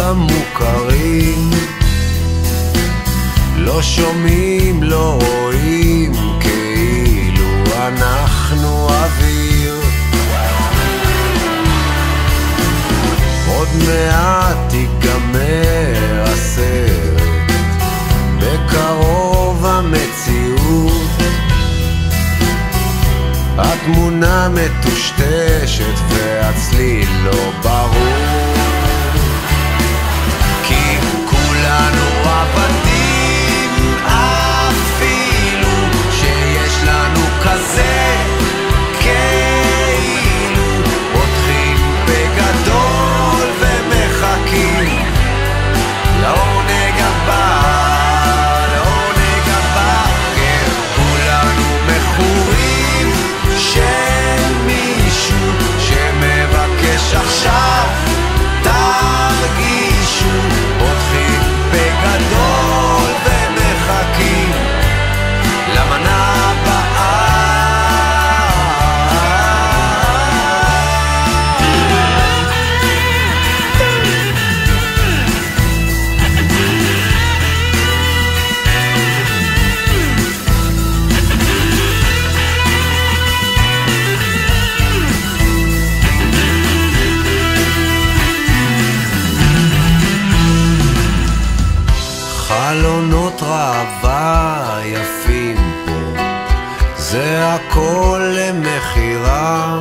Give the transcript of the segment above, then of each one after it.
המוכרים, לא שומעים, לא רואים, כאילו אנחנו אוויר. עוד מעט ייגמר הסרט, בקרוב המציאות, התמונה מטושטשת והצליל לא ברור, כי כולנו עבדים, אפילו שיש לנו כזה כאילו, פותחים בגדול ומחכים לעונג הבא, לעונג הבא. כן, כולנו מכורים של מישהו שמבקש עכשיו, תרגישו, פותחים בגדול ומחכים למנה הבאה. חלונות ראווה יפים פה, זה הכל למחירה,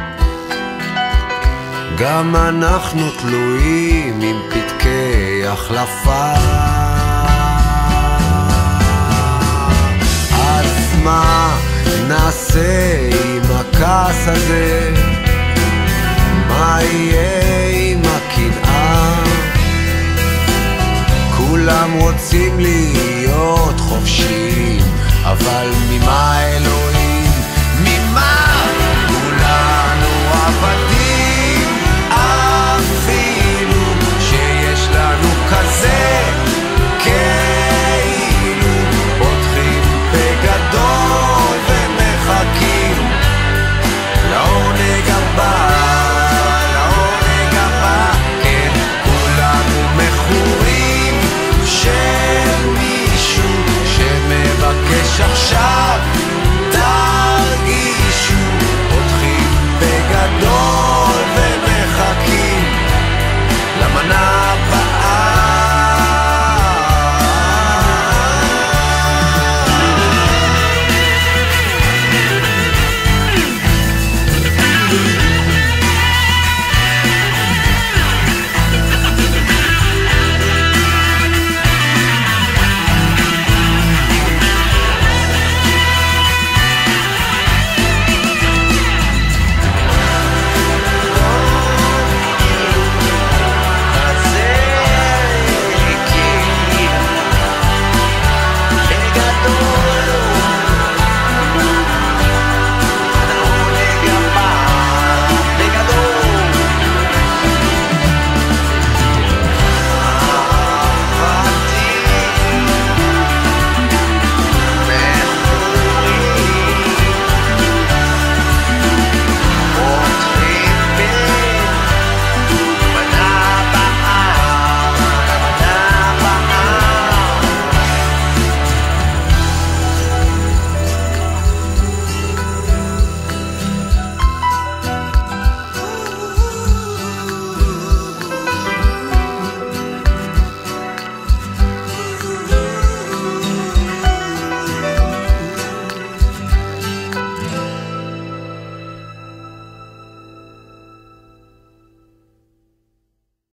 גם אנחנו תלויים עם פתקי החלפה. אז מה נעשה עם הכעס הזה? מה יהיה עם הקנאה? כולם רוצים להיות חופשיים, אבל ממה